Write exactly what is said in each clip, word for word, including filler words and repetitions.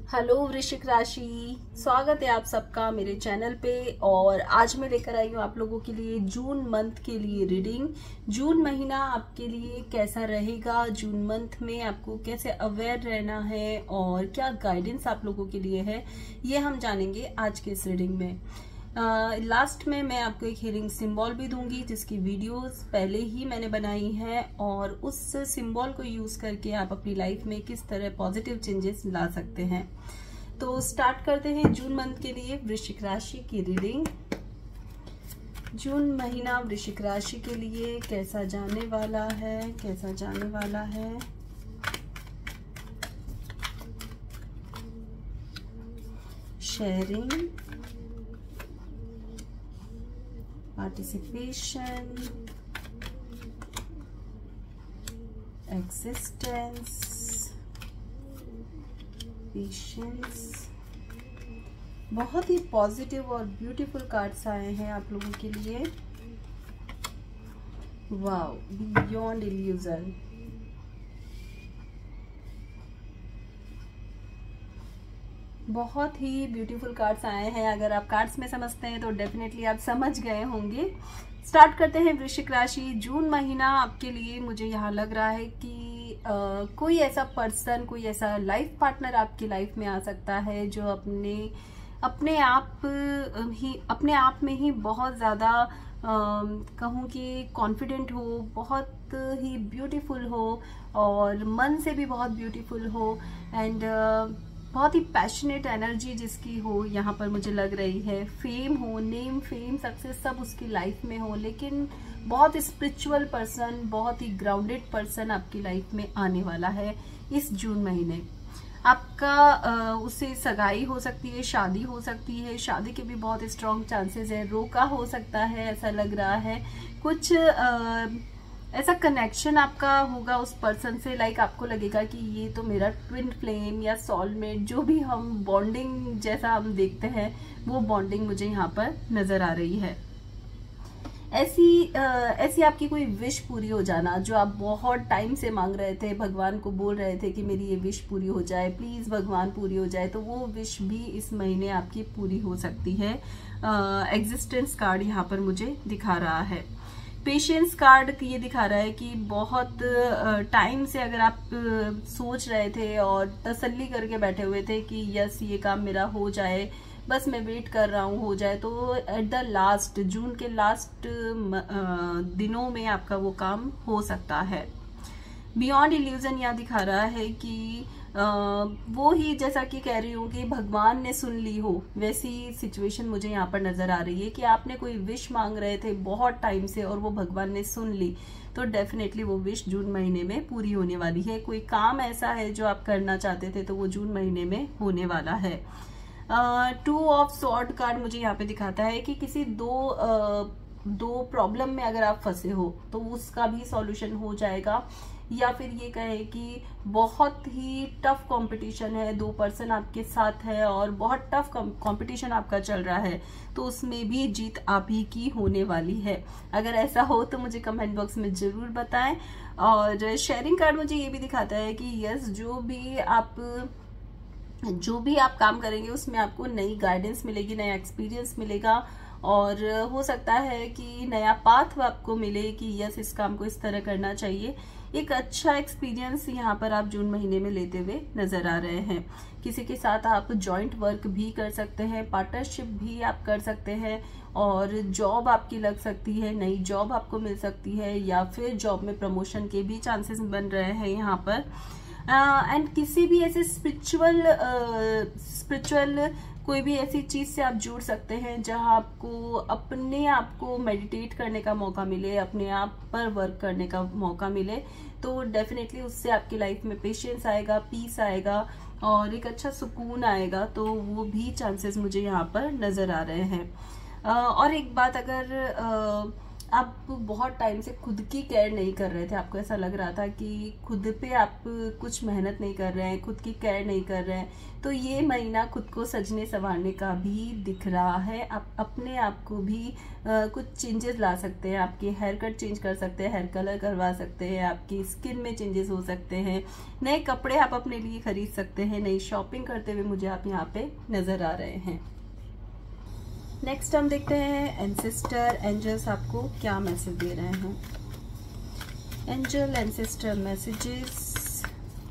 Hello वृश्चिक राशि, स्वागत है आप सबका मेरे चैनल पे। और आज मैं लेकर आई हूँ आप लोगों के लिए जून मंथ के लिए रीडिंग। जून महीना आपके लिए कैसा रहेगा, जून मंथ में आपको कैसे अवेयर रहना है और क्या गाइडेंस आप लोगों के लिए है, ये हम जानेंगे आज के इस रीडिंग में। लास्ट uh, में मैं आपको एक हीलिंग सिंबल भी दूंगी जिसकी वीडियोस पहले ही मैंने बनाई है और उस सिंबल को यूज करके आप अपनी लाइफ में किस तरह पॉजिटिव चेंजेस ला सकते हैं। तो स्टार्ट करते हैं जून मंथ के लिए वृश्चिक राशि की रीडिंग। जून महीना वृश्चिक राशि के लिए कैसा जाने वाला है, कैसा जाने वाला है। Sharing, participation, existence, patience। बहुत ही पॉजिटिव और ब्यूटीफुल कार्ड्स आए हैं आप लोगों के लिए। Wow, beyond illusion. बहुत ही ब्यूटीफुल कार्ड्स आए हैं। अगर आप कार्ड्स में समझते हैं तो डेफिनेटली आप समझ गए होंगे। स्टार्ट करते हैं वृश्चिक राशि। जून महीना आपके लिए मुझे यहाँ लग रहा है कि आ, कोई ऐसा पर्सन, कोई ऐसा लाइफ पार्टनर आपकी लाइफ में आ सकता है जो अपने अपने आप ही अपने आप में ही बहुत ज़्यादा कहूँ कि कॉन्फिडेंट हो, बहुत ही ब्यूटीफुल हो और मन से भी बहुत ब्यूटीफुल हो एंड बहुत ही पैशनेट एनर्जी जिसकी हो यहाँ पर मुझे लग रही है। फेम हो, नेम, फेम, सक्सेस सब उसकी लाइफ में हो, लेकिन बहुत स्पिरिचुअल पर्सन, बहुत ही ग्राउंडेड पर्सन आपकी लाइफ में आने वाला है इस जून महीने। आपका आ, उससे सगाई हो सकती है, शादी हो सकती है, शादी के भी बहुत स्ट्रॉन्ग चांसेस है। रोका हो सकता है, ऐसा लग रहा है। कुछ आ, ऐसा कनेक्शन आपका होगा उस पर्सन से, लाइक आपको लगेगा कि ये तो मेरा ट्विन फ्लेम या सोलमेट, जो भी हम बॉन्डिंग जैसा हम देखते हैं वो बॉन्डिंग मुझे यहाँ पर नजर आ रही है। ऐसी आ, ऐसी आपकी कोई विश पूरी हो जाना जो आप बहुत टाइम से मांग रहे थे, भगवान को बोल रहे थे कि मेरी ये विश पूरी हो जाए, प्लीज भगवान पूरी हो जाए, तो वो विश भी इस महीने आपकी पूरी हो सकती है। एग्जिस्टेंस कार्ड यहाँ पर मुझे दिखा रहा है। पेशेंस कार्ड ये दिखा रहा है कि बहुत टाइम से अगर आप सोच रहे थे और तसल्ली करके बैठे हुए थे कि यस ये काम मेरा हो जाए, बस मैं वेट कर रहा हूँ हो जाए, तो एट द लास्ट, जून के लास्ट दिनों में आपका वो काम हो सकता है। बियॉन्ड इल्यूजन यहाँ दिखा रहा है कि आ, वो ही जैसा कि कह रही हूँ कि भगवान ने सुन ली हो, वैसी सिचुएशन मुझे यहाँ पर नजर आ रही है कि आपने कोई विश मांग रहे थे बहुत टाइम से और वो भगवान ने सुन ली, तो डेफिनेटली वो विश जून महीने में पूरी होने वाली है। कोई काम ऐसा है जो आप करना चाहते थे तो वो जून महीने में होने वाला है। टू ऑफ सॉर्ड कार्ड मुझे यहाँ पे दिखाता है कि किसी दो uh, दो प्रॉब्लम में अगर आप फंसे हो तो उसका भी सॉल्यूशन हो जाएगा, या फिर ये कहे कि बहुत ही टफ कंपटीशन है, दो पर्सन आपके साथ है और बहुत टफ कंपटीशन आपका चल रहा है, तो उसमें भी जीत आप ही की होने वाली है। अगर ऐसा हो तो मुझे कमेंट बॉक्स में जरूर बताएं। और शेयरिंग कार्ड मुझे ये भी दिखाता है कि यस, जो भी आप जो भी आप काम करेंगे उसमें आपको नई गाइडेंस मिलेगी, नया एक्सपीरियंस मिलेगा और हो सकता है कि नया पाथ आपको मिले कि यस इस काम को इस तरह करना चाहिए। एक अच्छा एक्सपीरियंस यहाँ पर आप जून महीने में लेते हुए नजर आ रहे हैं। किसी के साथ आप जॉइंट वर्क भी कर सकते हैं, पार्टनरशिप भी आप कर सकते हैं और जॉब आपकी लग सकती है, नई जॉब आपको मिल सकती है या फिर जॉब में प्रमोशन के भी चांसेस बन रहे हैं यहाँ पर। एंड uh, किसी भी ऐसे स्पिरिचुअल स्पिरिचुअल कोई भी ऐसी चीज से आप जुड़ सकते हैं जहां आपको अपने आप को मेडिटेट करने का मौका मिले, अपने आप पर वर्क करने का मौका मिले, तो डेफिनेटली उससे आपकी लाइफ में पेशेंस आएगा, पीस आएगा और एक अच्छा सुकून आएगा, तो वो भी चांसेस मुझे यहाँ पर नजर आ रहे हैं। uh, और एक बात, अगर uh, आप बहुत टाइम से खुद की केयर नहीं कर रहे थे, आपको ऐसा लग रहा था कि खुद पे आप कुछ मेहनत नहीं कर रहे हैं, खुद की केयर नहीं कर रहे हैं, तो ये महीना खुद को सजने संवारने का भी दिख रहा है। आप अपने आप को भी आ, कुछ चेंजेस ला सकते हैं, आपके हेयर कट चेंज कर सकते हैं, हेयर कलर करवा सकते हैं, आपकी स्किन में चेंजेस हो सकते हैं, नए कपड़े आप अपने लिए खरीद सकते हैं, नई शॉपिंग करते हुए मुझे आप यहाँ पे नजर आ रहे हैं। नेक्स्ट हम देखते हैं एंसेस्टर एंजल्स आपको क्या मैसेज दे रहे हैं। Angel ancestor messages,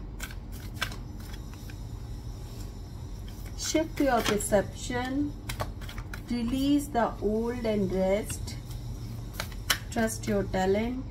shift your perception, release the old and rest, trust your talent,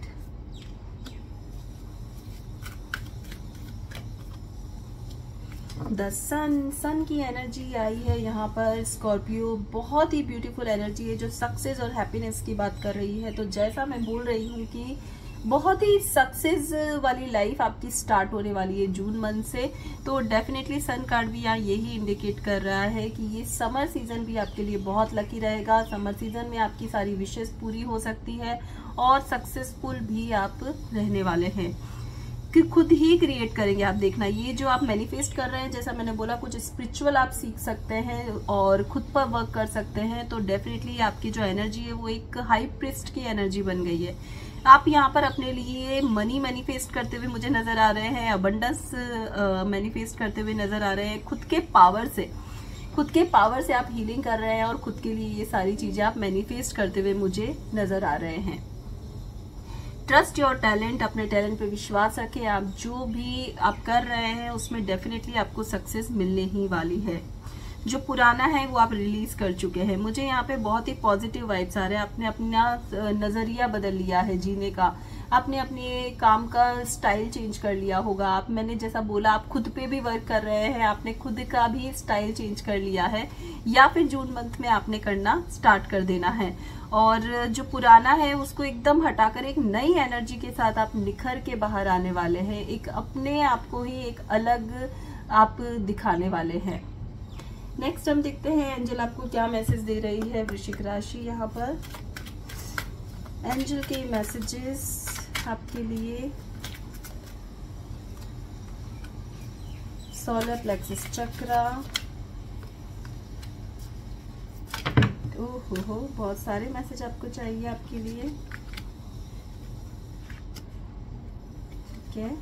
the sun, sun की एनर्जी आई है यहाँ पर। स्कॉर्पियो बहुत ही ब्यूटीफुल एनर्जी है जो सक्सेस और हैप्पीनेस की बात कर रही है। तो जैसा मैं बोल रही हूँ कि बहुत ही सक्सेस वाली लाइफ आपकी स्टार्ट होने वाली है जून मंथ से। तो डेफिनेटली सन कार्ड भी यहाँ यही इंडिकेट कर रहा है कि ये समर सीजन भी आपके लिए बहुत लकी रहेगा। समर सीजन में आपकी सारी विशेष पूरी हो सकती है और सक्सेसफुल भी आप रहने वाले हैं, कि खुद ही क्रिएट करेंगे। आप देखना, ये जो आप मैनिफेस्ट कर रहे हैं, जैसा मैंने बोला, कुछ स्पिरिचुअल आप सीख सकते हैं और खुद पर वर्क कर सकते हैं। तो डेफिनेटली आपकी जो एनर्जी है वो एक हाई प्रिस्ट की एनर्जी बन गई है। आप यहाँ पर अपने लिए मनी मैनिफेस्ट करते हुए मुझे नजर आ रहे हैं, अबंडेंस मैनिफेस्ट करते हुए नजर आ रहे हैं। खुद के पावर से खुद के पावर से आप हीलिंग कर रहे हैं और खुद के लिए ये सारी चीजें आप मैनिफेस्ट करते हुए मुझे नजर आ रहे हैं। ट्रस्ट योर टैलेंट, अपने टैलेंट पे विश्वास रखें। आप जो भी आप कर रहे हैं उसमें डेफिनेटली आपको सक्सेस मिलने ही वाली है। जो पुराना है वो आप रिलीज कर चुके हैं। मुझे यहाँ पे बहुत ही पॉजिटिव वाइब्स आ रहे हैं। आपने अपना नजरिया बदल लिया है जीने का, आपने अपने काम का स्टाइल चेंज कर लिया होगा। आप, मैंने जैसा बोला, आप खुद पे भी वर्क कर रहे हैं, आपने खुद का भी स्टाइल चेंज कर लिया है, या फिर जून मंथ में आपने करना स्टार्ट कर देना है। और जो पुराना है उसको एकदम हटाकर एक नई एनर्जी के साथ आप निखर के बाहर आने वाले हैं। एक अपने आप को ही एक अलग आप दिखाने वाले हैं। नेक्स्ट हम देखते हैं एंजल आपको क्या मैसेज दे रही है वृश्चिक राशि। यहाँ पर एंजल के मैसेजेस आपके लिए, सोलर प्लेक्सस चक्रा, ओहो हो, बहुत सारे मैसेज आपको चाहिए आपके लिए। ठीक है,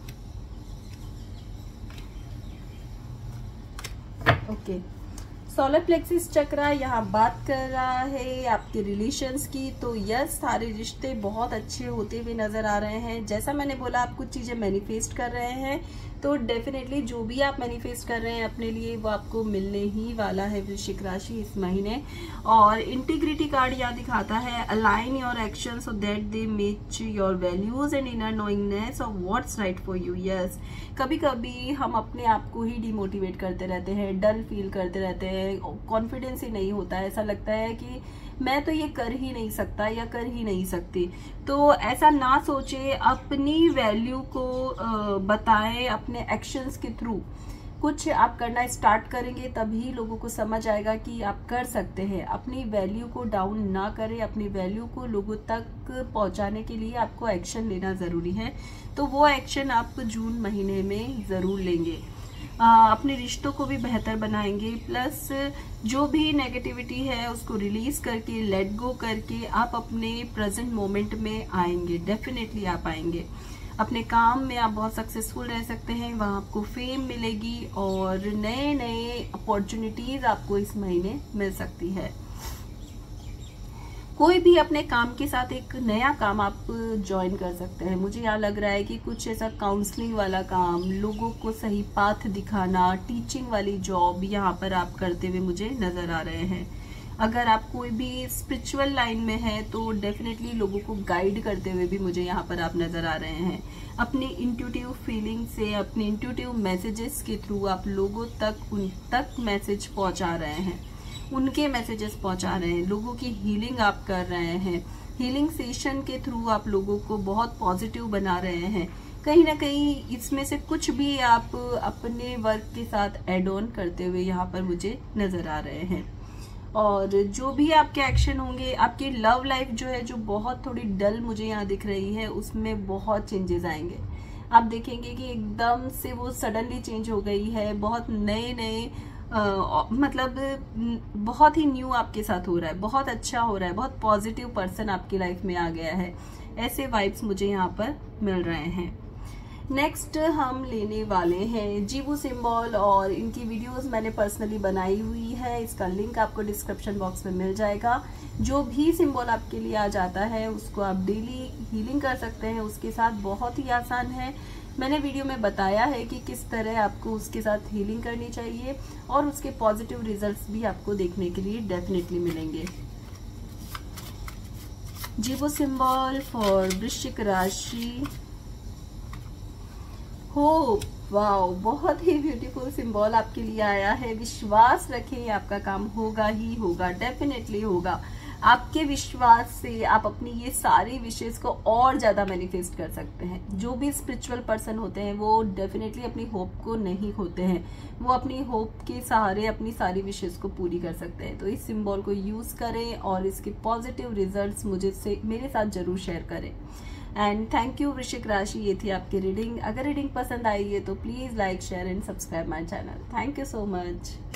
ओके। सोलर प्लेक्सिस चक्रा यहाँ बात कर रहा है आपके रिलेशंस की। तो यस, सारे रिश्ते बहुत अच्छे होते हुए नजर आ रहे हैं। जैसा मैंने बोला, आप कुछ चीजें मैनिफेस्ट कर रहे हैं, तो डेफिनेटली जो भी आप मैनिफेस्ट कर रहे हैं अपने लिए वो आपको मिलने ही वाला है वृश्चिक राशि इस महीने। और इंटीग्रिटी कार्ड यहाँ दिखाता है, align your action so that they match your values and inner knowingness of what's right for you. Yes, कभी कभी हम अपने आप को ही डिमोटिवेट करते रहते हैं, डल फील करते रहते हैं, कॉन्फिडेंस ही नहीं होता है, ऐसा लगता है कि मैं तो ये कर ही नहीं सकता या कर ही नहीं सकती। तो ऐसा ना सोचे, अपनी वैल्यू को बताएं, अपने एक्शंस के थ्रू कुछ आप करना स्टार्ट करेंगे, तभी लोगों को समझ आएगा कि आप कर सकते हैं। अपनी वैल्यू को डाउन ना करें, अपनी वैल्यू को लोगों तक पहुंचाने के लिए आपको एक्शन लेना जरूरी है। तो वो एक्शन आप जून महीने में जरूर लेंगे। आ, अपने रिश्तों को भी बेहतर बनाएंगे, प्लस जो भी नेगेटिविटी है उसको रिलीज करके, लेट गो करके आप अपने प्रेजेंट मोमेंट में आएंगे। डेफिनेटली आप आएंगे। अपने काम में आप बहुत सक्सेसफुल रह सकते हैं, वहां आपको फेम मिलेगी और नए नए अपॉर्चुनिटीज आपको इस महीने मिल सकती है। कोई भी अपने काम के साथ एक नया काम आप ज्वाइन कर सकते हैं। मुझे यहाँ लग रहा है कि कुछ ऐसा काउंसलिंग वाला काम, लोगों को सही पाथ दिखाना, टीचिंग वाली जॉब यहाँ पर आप करते हुए मुझे नजर आ रहे हैं। अगर आप कोई भी स्पिरिचुअल लाइन में है तो डेफिनेटली लोगों को गाइड करते हुए भी मुझे यहाँ पर आप नजर आ रहे हैं। अपनी इंट्यूटिव फीलिंग से, अपने इंट्यूटिव मैसेजेस के थ्रू आप लोगों तक उन तक मैसेज पहुंचा रहे हैं, उनके मैसेजेस पहुंचा रहे हैं, लोगों की हीलिंग आप कर रहे हैं। हीलिंग सेशन के थ्रू आप लोगों को बहुत पॉजिटिव बना रहे हैं। कहीं ना कहीं इसमें से कुछ भी आप अपने वर्क के साथ एड ऑन करते हुए यहाँ पर मुझे नजर आ रहे हैं। और जो भी आपके एक्शन होंगे, आपकी लव लाइफ जो है जो बहुत थोड़ी डल मुझे यहाँ दिख रही है, उसमें बहुत चेंजेस आएंगे। आप देखेंगे कि एकदम से वो सडनली चेंज हो गई है, बहुत नए नए मतलब बहुत ही न्यू आपके साथ हो रहा है, बहुत अच्छा हो रहा है, बहुत पॉजिटिव पर्सन आपकी लाइफ में आ गया है। ऐसे वाइब्स मुझे यहाँ पर मिल रहे हैं। नेक्स्ट हम लेने वाले हैं जीवू सिंबल, और इनकी वीडियोस मैंने पर्सनली बनाई हुई है, इसका लिंक आपको डिस्क्रिप्शन बॉक्स में मिल जाएगा। जो भी सिंबल आपके लिए आ जाता है उसको आप डेली हीलिंग कर सकते हैं उसके साथ, बहुत ही आसान है। मैंने वीडियो में बताया है कि किस तरह आपको उसके साथ हीलिंग करनी चाहिए, और उसके पॉजिटिव रिजल्ट्स भी आपको देखने के लिए डेफिनेटली मिलेंगे। जीवो सिंबल फॉर वृश्चिक राशि, हो वाओ, बहुत ही ब्यूटीफुल सिंबल आपके लिए आया है। विश्वास रखें, आपका काम होगा ही होगा, डेफिनेटली होगा। आपके विश्वास से आप अपनी ये सारी विशेष को और ज्यादा मैनिफेस्ट कर सकते हैं। जो भी स्पिरिचुअल पर्सन होते हैं वो डेफिनेटली अपनी होप को नहीं खोते हैं, वो अपनी होप के सहारे अपनी सारी विशेष को पूरी कर सकते हैं। तो इस सिंबल को यूज करें और इसके पॉजिटिव रिजल्ट्स मुझे से मेरे साथ जरूर शेयर करें। एंड थैंक यू वृश्चिक राशि, ये थी आपकी रीडिंग। अगर रीडिंग पसंद आई है तो please like share and subscribe my channel. Thank you so much.